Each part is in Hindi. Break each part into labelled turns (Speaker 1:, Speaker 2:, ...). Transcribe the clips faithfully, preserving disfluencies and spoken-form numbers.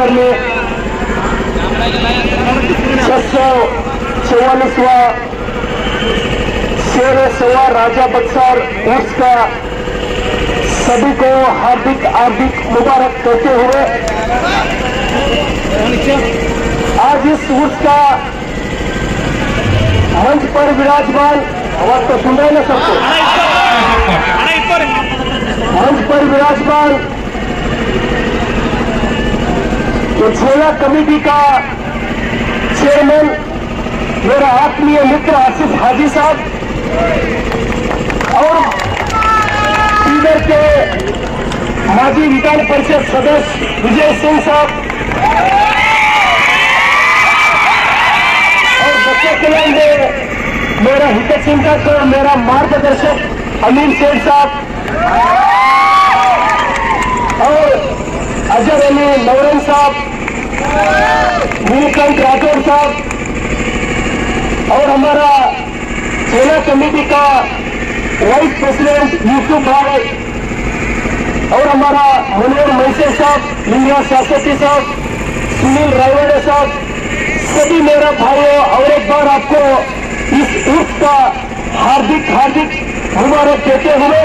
Speaker 1: बक्सर में छह सौ चौवालीसवा शेर सवा राजा बक्सर उर्स का सभी को हार्दिक हार्दिक मुबारक करते हुए आज इस उर्स का मंच पर विराजमान, आवाज तो सुन रहे ना सबको, मंच पर विराजमान तो झोला कमेटी का चेयरमैन मेरा आत्मीय मित्र आसिफ हाजी साहब और सीधर के माजी विधान परिषद सदस्य विजय सिंह साहब और बच्चे कल्याण में मेरा हितचिंतक और मेरा मार्गदर्शक अमीर शेख साहब और अजहर अली नवरन साहब, नीलकंठ राठौर साहब और हमारा सेना कमेटी का वाइस प्रेसिडेंट यूसुफ भाई और हमारा मनोहर मैसे साहब, लिंगा शास्त्री साहब, सुनील रायवाड़े साहब, सभी मेरा भाइयों और एक बार आपको इस उर्स का हार्दिक हार्दिक मुबारक देते हुए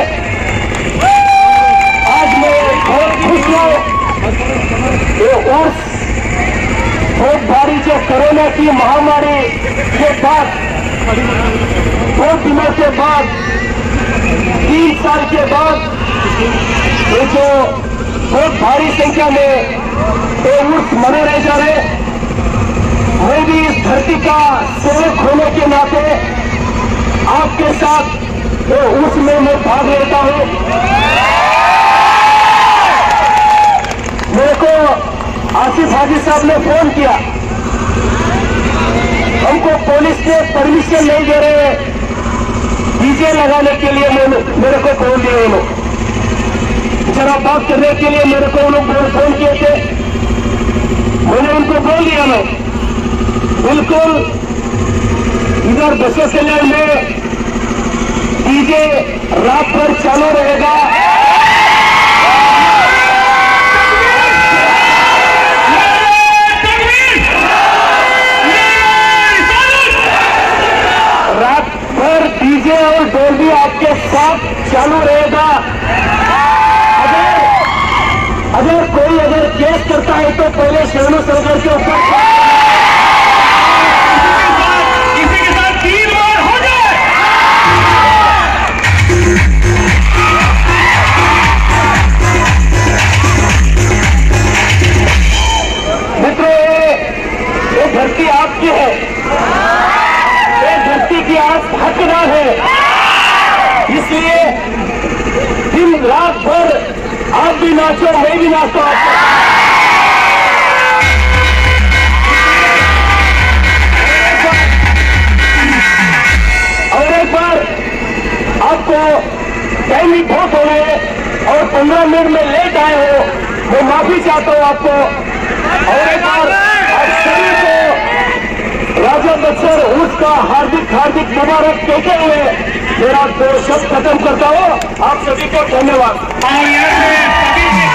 Speaker 1: आज मैं बहुत खुश हूँ। ये उर्स बहुत भारी जो कोरोना की महामारी के बाद दो दिनों के बाद तीन साल के बाद ये जो बहुत भारी संख्या में ये उर्स मना रहे जा रहे, मैं भी इस धरती का सेवक होने के नाते आपके साथ तो उसमें मैं भाग लेता हूं। मेरे को आसिफ हाजी साहब ने फोन किया, हमको पुलिस ने परमिशन नहीं दे रहे डीजे लगाने के लिए, मैंने मेरे को बोल दिया उन्होंने, जरा बात करने के लिए मेरे को उन लोग फोन किए थे, मैंने उनको बोल दिया मैं बिल्कुल इधर बसों से लाइन में डीजे रात भर चालू रहेगा। रात भर डीजे और डोली आपके साथ चालू रहेगा। अगर अगर कोई अगर केस करता है तो पहले शरणों सरकार के ऊपर धरती आपकी है, ये धरती की आप हकदार है, इसलिए दिन रात भर आप भी नाचो, मैं भी नाचता हूं। और एक बार आपको टाइम भी बहुत हो रहे और पंद्रह मिनट में लेट आए हो, मैं माफी चाहता हूं आपको। और एक बार आप सभी को राजा बक्सर उसका हार्दिक हार्दिक मुबारक कहते हुए मेरा दो शब्द खत्म करता हूं। आप सभी को धन्यवाद।